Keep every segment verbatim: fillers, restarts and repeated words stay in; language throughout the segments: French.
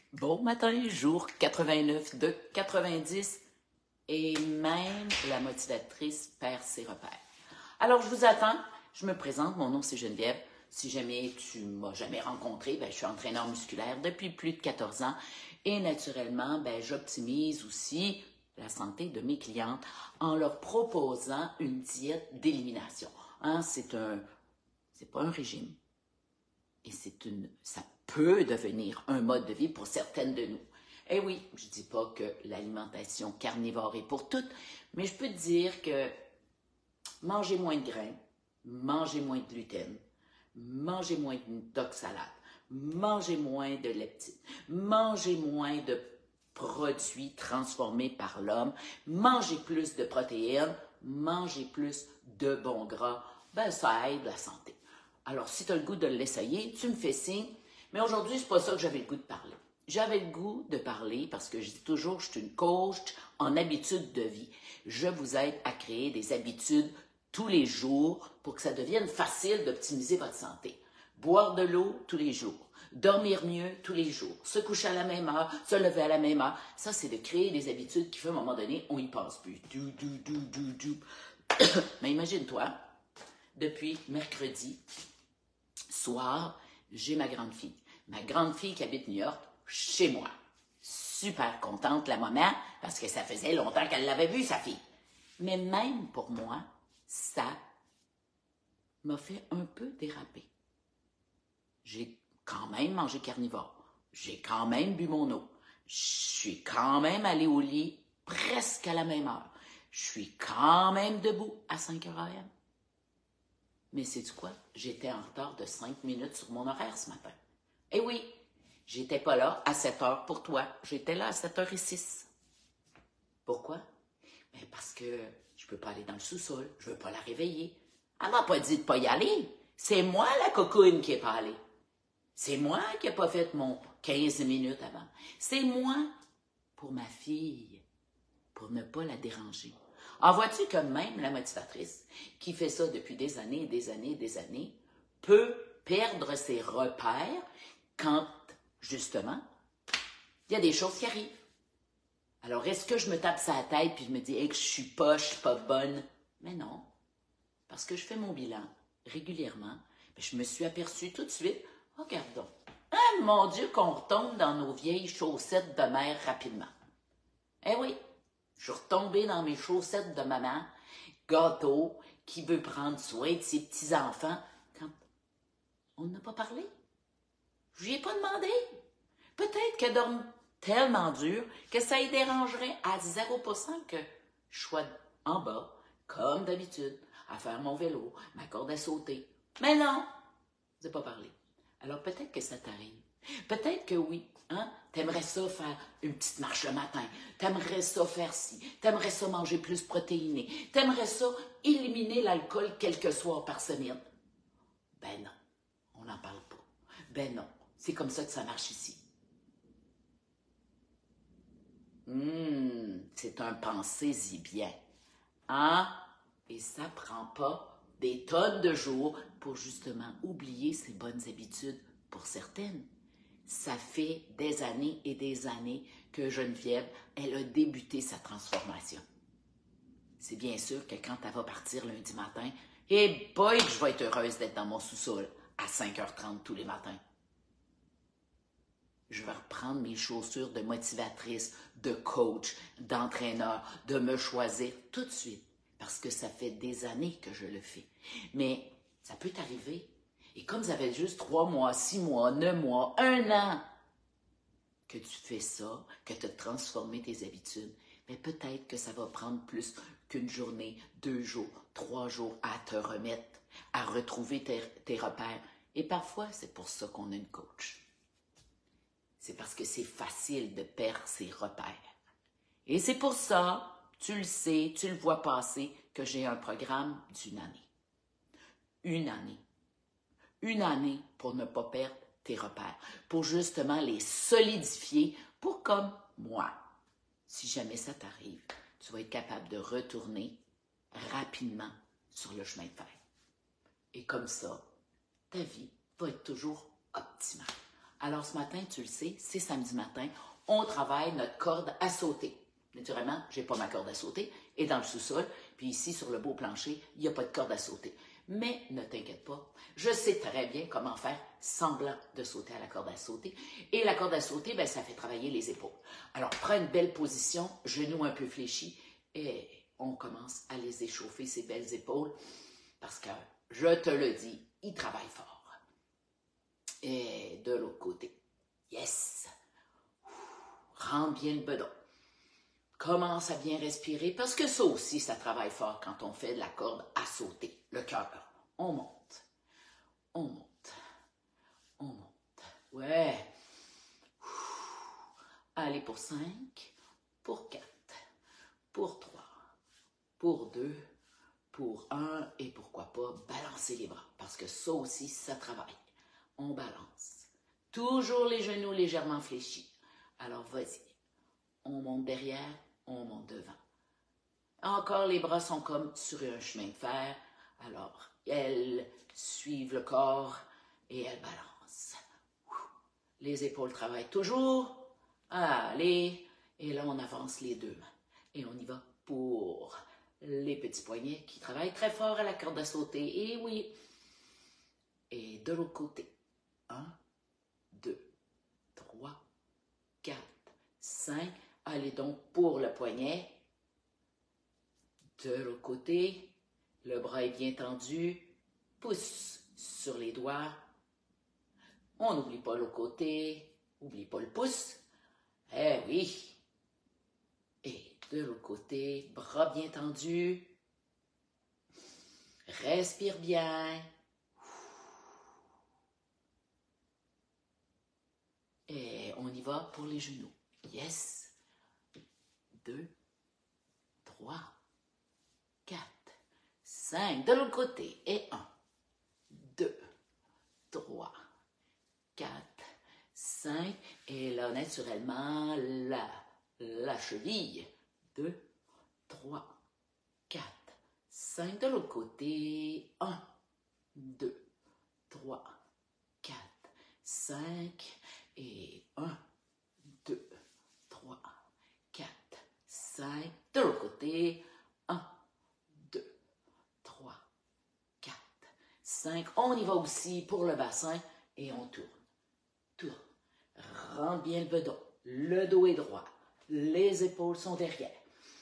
Bon matin, jour quatre-vingt-neuf de quatre-vingt-dix et même la motivatrice perd ses repères. Alors, je vous attends, je me présente, mon nom c'est Geneviève. Si jamais tu m'as jamais rencontré, ben, je suis entraîneur musculaire depuis plus de quatorze ans et naturellement, ben, j'optimise aussi la santé de mes clientes en leur proposant une diète d'élimination. Hein, c'est un, c'est pas un régime et c'est une, ça peut devenir un mode de vie pour certaines de nous. Eh oui, je ne dis pas que l'alimentation carnivore est pour toutes, mais je peux te dire que manger moins de grains, manger moins de gluten, manger moins d'oxalate, manger moins de leptine, manger moins de produits transformés par l'homme, manger plus de protéines, manger plus de bons gras, ben ça aide la santé. Alors, si tu as le goût de l'essayer, tu me fais signe. Mais aujourd'hui, c'est pas ça que j'avais le goût de parler. J'avais le goût de parler parce que je dis toujours, je suis une coach en habitudes de vie. Je vous aide à créer des habitudes tous les jours pour que ça devienne facile d'optimiser votre santé. Boire de l'eau tous les jours, dormir mieux tous les jours, se coucher à la même heure, se lever à la même heure. Ça, c'est de créer des habitudes qui, fait, à un moment donné, on y passe plus. Dou, dou, dou, dou, dou. Mais imagine-toi, depuis mercredi soir, j'ai ma grande fille. Ma grande fille qui habite New York, chez moi. Super contente, la maman, parce que ça faisait longtemps qu'elle l'avait vue, sa fille. Mais même pour moi, ça m'a fait un peu déraper. J'ai quand même mangé carnivore. J'ai quand même bu mon eau. Je suis quand même allée au lit presque à la même heure. Je suis quand même debout à cinq heures A M. Mais sais-tu quoi? J'étais en retard de cinq minutes sur mon horaire ce matin. Eh oui, j'étais pas là à sept heures pour toi. J'étais là à sept heures six. Pourquoi? Ben parce que je peux pas aller dans le sous-sol. Je veux pas la réveiller. Elle m'a pas dit de pas y aller. C'est moi la cocoune qui est pas allée. C'est moi qui n'ai pas fait mon quinze minutes avant. C'est moi pour ma fille, pour ne pas la déranger. En vois-tu que même la motivatrice, qui fait ça depuis des années et des années et des années, peut perdre ses repères quand, justement, il y a des choses qui arrivent. Alors, est-ce que je me tape ça à la tête puis je me dis hey, que je suis pas, je suis pas bonne? Mais non, parce que je fais mon bilan régulièrement. Je me suis aperçue tout de suite, regardons, ah mon Dieu qu'on retombe dans nos vieilles chaussettes de mère rapidement. Eh oui, je suis retombée dans mes chaussettes de maman, gâteau, qui veut prendre soin de ses petits-enfants, quand on n'a pas parlé. Je lui ai pas demandé. Peut-être qu'elle dorme tellement dur que ça y dérangerait à zéro pour cent que je sois en bas, comme d'habitude, à faire mon vélo, ma corde à sauter. Mais non, je n'ai pas parlé. Alors peut-être que ça t'arrive. Peut-être que oui, hein? T'aimerais ça faire une petite marche le matin, t'aimerais ça faire ci, t'aimerais ça manger plus protéiné, t'aimerais ça éliminer l'alcool quelques soirs par semaine. Ben non, on n'en parle pas. Ben non, c'est comme ça que ça marche ici. Hum, c'est un pensez-y bien. Hein? Et ça prend pas des tonnes de jours pour justement oublier ces bonnes habitudes pour certaines. Ça fait des années et des années que Geneviève, elle a débuté sa transformation. C'est bien sûr que quand elle va partir lundi matin, eh boy, que je vais être heureuse d'être dans mon sous-sol à cinq heures trente tous les matins. Je vais reprendre mes chaussures de motivatrice, de coach, d'entraîneur, de me choisir tout de suite, parce que ça fait des années que je le fais. Mais ça peut t'arriver. Et comme ça fait juste trois mois, six mois, neuf mois, un an que tu fais ça, que tu as transformé tes habitudes, mais peut-être que ça va prendre plus qu'une journée, deux jours, trois jours à te remettre, à retrouver tes, tes repères. Et parfois, c'est pour ça qu'on a une coach. C'est parce que c'est facile de perdre ses repères. Et c'est pour ça, tu le sais, tu le vois passer, que j'ai un programme d'une année. Une année. Une année pour ne pas perdre tes repères, pour justement les solidifier, pour comme moi. Si jamais ça t'arrive, tu vas être capable de retourner rapidement sur le chemin de fer. Et comme ça, ta vie va être toujours optimale. Alors ce matin, tu le sais, c'est samedi matin, on travaille notre corde à sauter. Naturellement, je n'ai pas ma corde à sauter, et dans le sous-sol, puis ici sur le beau plancher, il n'y a pas de corde à sauter. Mais ne t'inquiète pas, je sais très bien comment faire semblant de sauter à la corde à sauter. Et la corde à sauter, ben, ça fait travailler les épaules. Alors prends une belle position, genoux un peu fléchis, et on commence à les échauffer, ces belles épaules, parce que, je te le dis, ils travaillent fort. Et de l'autre côté, yes! Rentre bien le bedon. Commence à bien respirer, parce que ça aussi, ça travaille fort quand on fait de la corde à sauter. Le cœur, on monte, on monte, on monte. Ouais. Allez pour cinq, pour quatre, pour trois, pour deux, pour un, et pourquoi pas balancer les bras, parce que ça aussi, ça travaille. On balance. Toujours les genoux légèrement fléchis. Alors, vas-y. On monte derrière, on monte devant. Encore, les bras sont comme sur un chemin de fer. Alors, elles suivent le corps et elles balancent. Les épaules travaillent toujours. Allez. Et là, on avance les deux mains. Et on y va pour les petits poignets qui travaillent très fort à la corde à sauter. Et oui. Et de l'autre côté. Un, deux, trois, quatre, cinq. Allez donc pour le poignet. De l'autre côté, le bras est bien tendu. Pouce sur les doigts. On n'oublie pas l'autre côté. Oublie pas le pouce. Eh oui. Et de l'autre côté, bras bien tendus. Respire bien. Et on y va pour les genoux. Yes. Deux, trois, quatre, cinq. De l'autre côté. Et un, deux, trois, quatre, cinq. Et là, naturellement, la, la cheville. Deux, trois, quatre, cinq. De l'autre côté. Un, deux, trois, quatre, cinq. Et un, deux, trois, quatre, cinq. De l'autre côté. un, deux, trois, quatre, cinq. On y va aussi pour le bassin et on tourne. Tourne. Rentre bien le bedon. Le dos est droit. Les épaules sont derrière.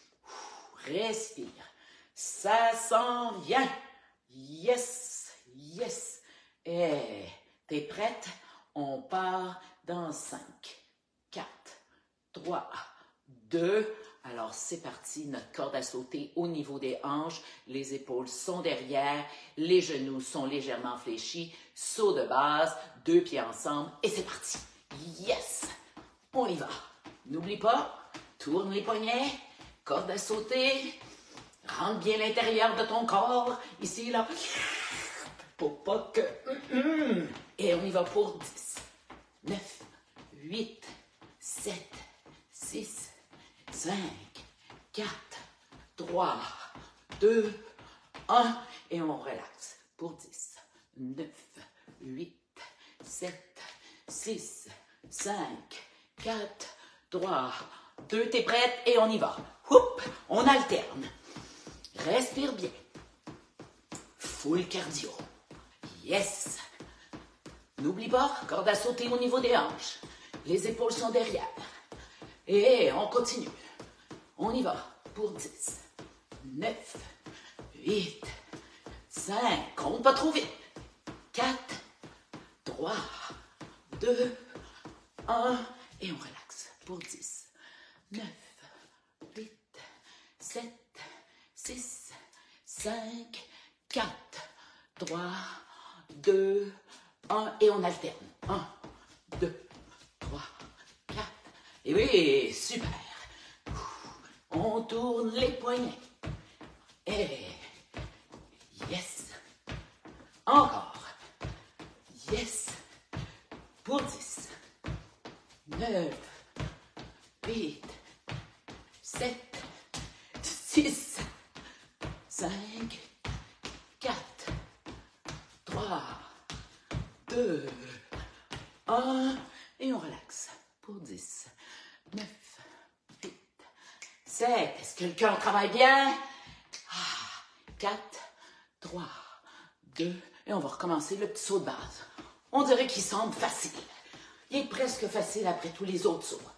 Respire. Ça s'en vient. Yes, yes. Et t'es prête? On part dans cinq, quatre, trois, deux. Alors, c'est parti. Notre corde à sauter au niveau des hanches. Les épaules sont derrière. Les genoux sont légèrement fléchis. Saut de base. Deux pieds ensemble. Et c'est parti. Yes! On y va. N'oublie pas, tourne les poignets. Corde à sauter. Rentre bien l'intérieur de ton corps. Ici, là. Pour pas que... Et on y va pour dix, neuf, huit, sept, six, cinq, quatre, trois, deux, un. Et on relaxe pour dix, neuf, huit, sept, six, cinq, quatre, trois, deux. T'es prête et on y va. Oup, on alterne. Respire bien. Full cardio. Yes! N'oublie pas, corde à sauter au niveau des hanches. Les épaules sont derrière. Et on continue. On y va pour dix, neuf, huit, cinq, compte pas trop vite. quatre, trois, deux, un. Et on relaxe pour dix, neuf, huit, sept, six, cinq, quatre, trois, deux, un. Et on alterne. un, deux, trois, quatre. Et oui, super. On tourne les poignets. Et yes. Encore. Yes. Pour dix, neuf, huit, sept, six, cinq, quatre, trois, deux, un. pour dix, neuf, huit, sept. Est-ce que le cœur travaille bien? Ah, quatre, trois, deux, et on va recommencer le petit saut de base. On dirait qu'il semble facile. Il est presque facile après tous les autres sauts.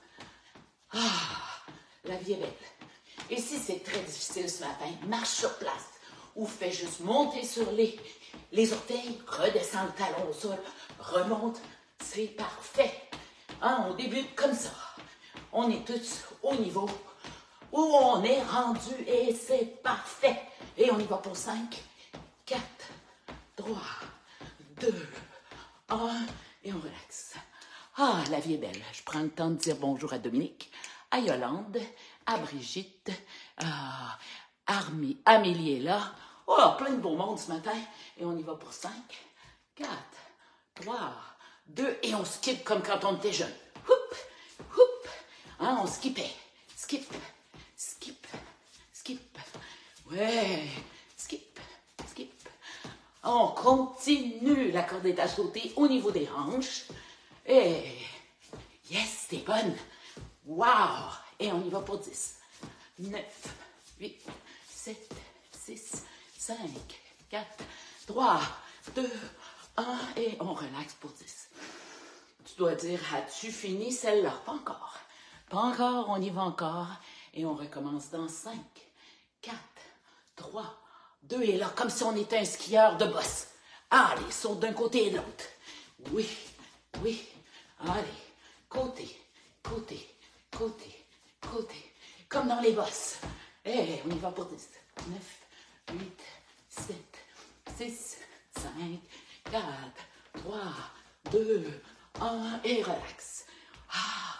Ah, la vie est belle. Et si c'est très difficile ce matin, marche sur place ou fais juste monter sur les, les orteils, redescends le talon au sol, remonte, c'est parfait. Hein, on débute comme ça. On est tous au niveau où on est rendu et c'est parfait. Et on y va pour cinq, quatre, trois, deux, un et on relaxe. Ah, la vie est belle. Je prends le temps de dire bonjour à Dominique, à Yolande, à Brigitte, à Armi, Amélie est là. Oh, plein de beau monde ce matin. Et on y va pour cinq, quatre, trois, deux, et on skip comme quand on était jeune. Houp, houp. Hein, on skippait. Skip, skip, skip. Ouais, skip, skip. On continue. La corde est à sauter au niveau des hanches. Et yes, t'es bonne. Wow! Et on y va pour dix, neuf, huit, sept, six, cinq, quatre, trois, deux, un, et on relaxe pour dix. Tu dois dire, as-tu fini celle-là? Pas encore. Pas encore, on y va encore. Et on recommence dans cinq, quatre, trois, deux, et là, comme si on était un skieur de boss. Allez, saute d'un côté et de l'autre. Oui, oui. Allez, côté, côté, côté, côté. Comme dans les bosses. Et on y va pour dix, neuf, huit, sept, six, cinq, quatre, trois, deux, un, et relax. Ah.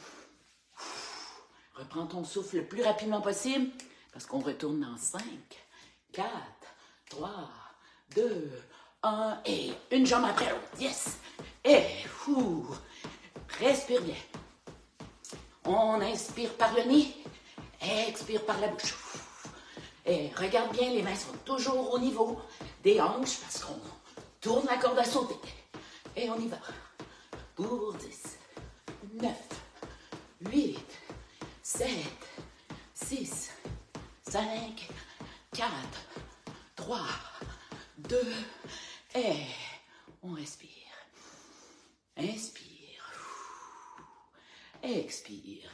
Reprends ton souffle le plus rapidement possible parce qu'on retourne dans cinq, quatre, trois, deux, un, et une jambe après l'autre. Yes! Et fou. Respire bien. On inspire par le nez, expire par la bouche. Et regarde bien, les mains sont toujours au niveau des hanches parce qu'on tourne la corde à sauter. Et on y va. Pour dix, neuf, huit, sept, six, cinq, quatre, trois, deux, et on respire. Inspire. Expire.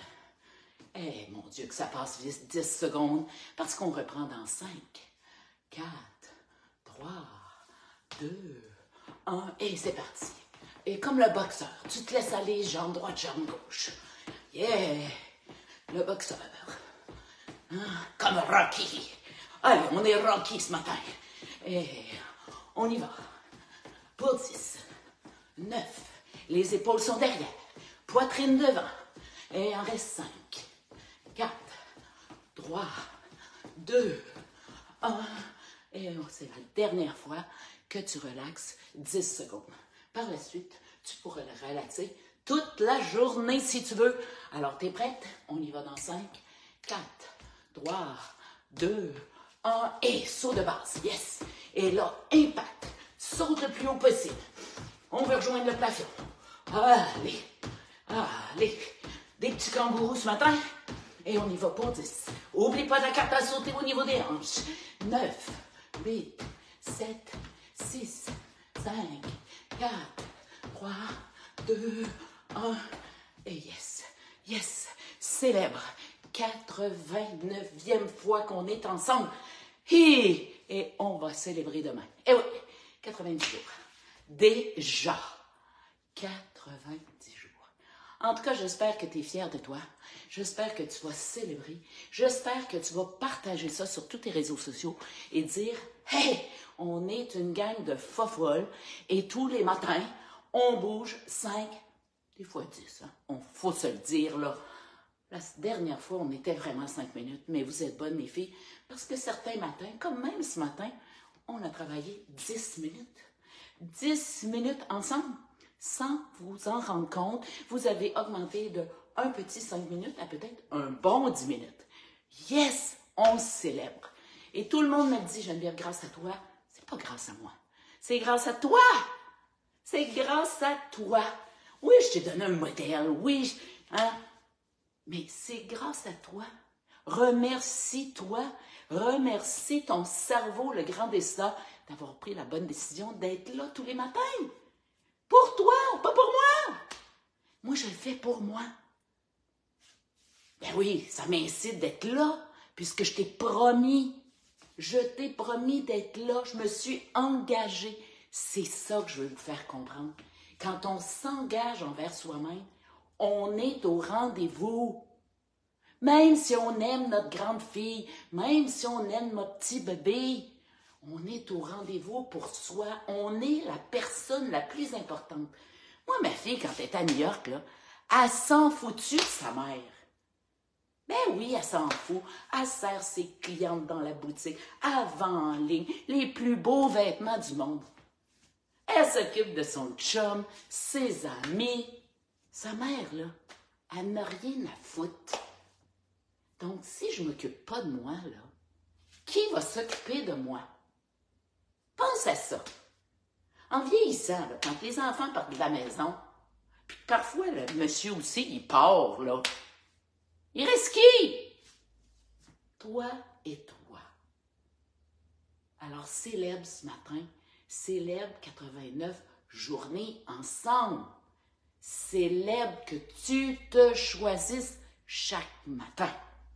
Eh, mon Dieu, que ça passe vite, dix secondes, parce qu'on reprend dans cinq, quatre, trois, deux, un, et c'est parti. Et comme le boxeur, tu te laisses aller, jambe droite, jambe gauche. Yeah! Le boxeur. Hein? Comme Rocky. Allez, on est Rocky ce matin. Et on y va. Pour dix, neuf, les épaules sont derrière, poitrine devant. Et il en reste cinq, quatre, trois, deux, un. Et c'est la dernière fois que tu relaxes dix secondes. Par la suite, tu pourras le relaxer toute la journée si tu veux. Alors, t'es prête? On y va dans cinq, quatre, trois, deux, un. Et saut de base. Yes! Et là, impact. Saute le plus haut possible. On veut rejoindre le plafond. Allez, allez. Des petits kangourous ce matin. Et on y va pour dix. Oublie pas la carte à sauter au niveau des hanches. neuf, huit, sept, six, cinq, quatre, trois, deux, un. Et yes, yes. Célèbre. quatre-vingt-neuvième fois qu'on est ensemble. Hi! Et on va célébrer demain. Eh oui, quatre-vingt-dix jours. Déjà. quatre-vingt-dix jours. En tout cas, j'espère que tu es fier de toi. J'espère que tu vas célébrer. J'espère que tu vas partager ça sur tous tes réseaux sociaux et dire « Hey, on est une gang de fofolles et tous les matins, on bouge cinq, des fois dix. Hein? On faut se le dire, là. La dernière fois, on était vraiment cinq minutes, mais vous êtes bonnes, mes filles, parce que certains matins, comme même ce matin, on a travaillé dix minutes. dix minutes ensemble. Sans vous en rendre compte, vous avez augmenté de un petit cinq minutes à peut-être un bon dix minutes. Yes, on célèbre. Et tout le monde me dit, Geneviève, grâce à toi, c'est pas grâce à moi. C'est grâce à toi. C'est grâce à toi. Oui, je t'ai donné un modèle, oui, je- hein? Mais c'est grâce à toi. Remercie-toi. Remercie ton cerveau, le grand décideur, d'avoir pris la bonne décision d'être là tous les matins. Pour toi, pas pour moi. Moi, je le fais pour moi. Ben oui, ça m'incite d'être là, puisque je t'ai promis. Je t'ai promis d'être là. Je me suis engagée. C'est ça que je veux vous faire comprendre. Quand on s'engage envers soi-même, on est au rendez-vous. Même si on aime notre grande fille, même si on aime notre petit bébé, on est au rendez-vous pour soi. On est la personne la plus importante. Moi, ma fille, quand elle était à New York, là, elle s'en foutu de sa mère. Ben oui, elle s'en fout. Elle sert ses clientes dans la boutique, elle vend en ligne les plus beaux vêtements du monde. Elle s'occupe de son chum, ses amis. Sa mère, là, elle n'a rien à foutre. Donc, si je ne m'occupe pas de moi, là, qui va s'occuper de moi? Pense à ça. En vieillissant, là, quand les enfants partent de la maison, puis parfois, le monsieur aussi, il part, là. Il reste qui? Toi et toi. Alors, célèbre ce matin, célèbre quatre-vingt-neuf journées ensemble. Célèbre que tu te choisisses chaque matin.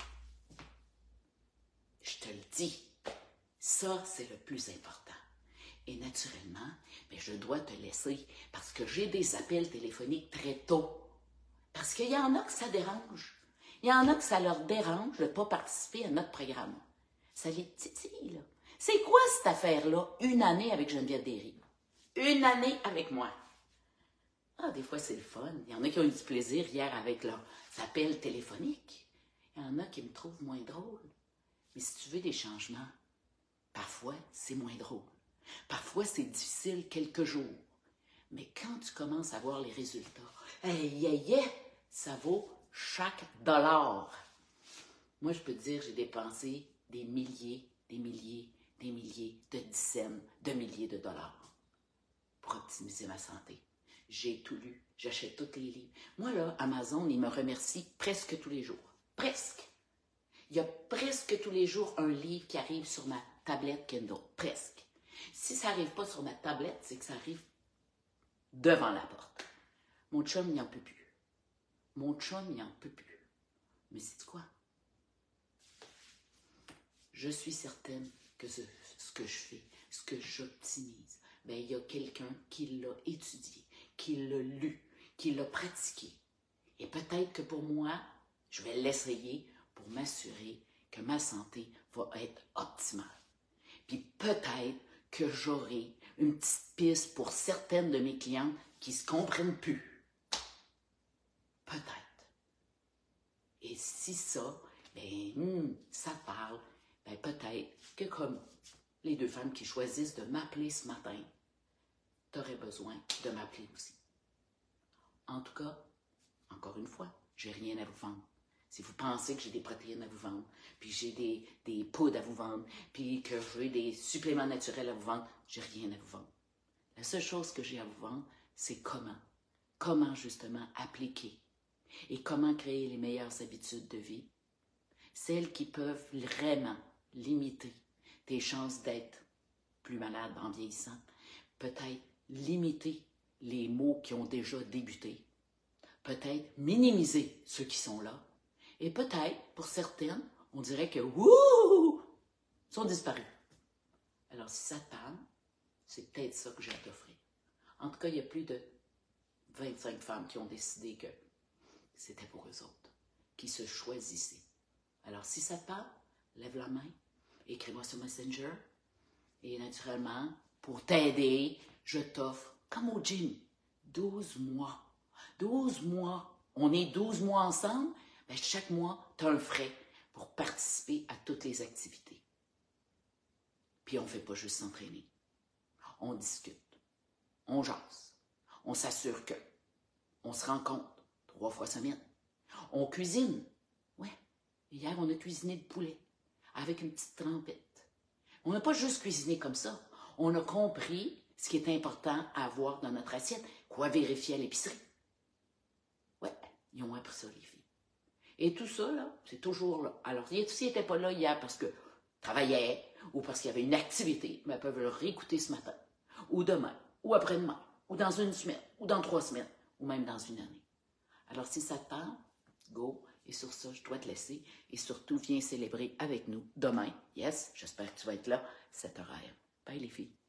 Je te le dis, ça, c'est le plus important. Et naturellement, mais je dois te laisser parce que j'ai des appels téléphoniques très tôt. Parce qu'il y en a que ça dérange. Il y en a que ça leur dérange de ne pas participer à notre programme. Ça les titille, là. C'est quoi cette affaire-là, une année avec Geneviève Derry? Une année avec moi. Ah, des fois, c'est le fun. Il y en a qui ont eu du plaisir hier avec leurs appels téléphoniques. Il y en a qui me trouvent moins drôle. Mais si tu veux des changements, parfois, c'est moins drôle. Parfois, c'est difficile quelques jours. Mais quand tu commences à voir les résultats, hey, hey, hey, ça vaut chaque dollar. Moi, je peux te dire, j'ai dépensé des milliers, des milliers, des milliers de dizaines de milliers de dollars pour optimiser ma santé. J'ai tout lu, j'achète tous les livres. Moi, là, Amazon, il me remercie presque tous les jours. Presque. Il y a presque tous les jours un livre qui arrive sur ma tablette Kindle. Presque. Si ça n'arrive pas sur ma tablette, c'est que ça arrive devant la porte. Mon chum, il n'en peut plus. Mon chum, il n'en peut plus. Mais c'est quoi? Je suis certaine que ce, ce que je fais, ce que j'optimise, bien, il y a quelqu'un qui l'a étudié, qui l'a lu, qui l'a pratiqué. Et peut-être que pour moi, je vais l'essayer pour m'assurer que ma santé va être optimale. Puis peut-être que j'aurai une petite piste pour certaines de mes clientes qui ne se comprennent plus. Peut-être. Et si ça, ben, hmm, ça parle, ben, peut-être que comme les deux femmes qui choisissent de m'appeler ce matin, tu aurais besoin de m'appeler aussi. En tout cas, encore une fois, j'ai rien à vous vendre. Si vous pensez que j'ai des protéines à vous vendre, puis j'ai des, des poudres à vous vendre, puis que j'ai des suppléments naturels à vous vendre, j'ai rien à vous vendre. La seule chose que j'ai à vous vendre, c'est comment. Comment justement appliquer et comment créer les meilleures habitudes de vie. Celles qui peuvent vraiment limiter tes chances d'être plus malade en vieillissant. Peut-être limiter les maux qui ont déjà débuté. Peut-être minimiser ceux qui sont là. Et peut-être, pour certaines, on dirait que wouh, sont disparus. Alors, si ça te parle, c'est peut-être ça que j'ai à t'offrir. En tout cas, il y a plus de vingt-cinq femmes qui ont décidé que c'était pour eux autres, qui se choisissaient. Alors, si ça te parle, lève la main, écris-moi sur Messenger, et naturellement, pour t'aider, je t'offre, comme au gym, douze mois. douze mois. On est douze mois ensemble. Bien, chaque mois, tu as un frais pour participer à toutes les activités. Puis on ne fait pas juste s'entraîner. On discute. On jase. On s'assure que. On se rencontre trois fois semaine. On cuisine. Ouais. Hier, on a cuisiné le poulet avec une petite trempette. On n'a pas juste cuisiné comme ça. On a compris ce qui est important à avoir dans notre assiette. Quoi vérifier à l'épicerie. Ils ont appris ça, les filles. Et tout ça, là, c'est toujours là. Alors, s'ils n'étaient pas là hier parce qu'ils travaillaient ou parce qu'il y avait une activité, mais elles peuvent le réécouter ce matin, ou demain, ou après-demain, ou dans une semaine, ou dans trois semaines, ou même dans une année. Alors, si ça te tente, go. Et sur ça, je dois te laisser. Et surtout, viens célébrer avec nous demain. Yes, j'espère que tu vas être là, cet horaire. Bye les filles.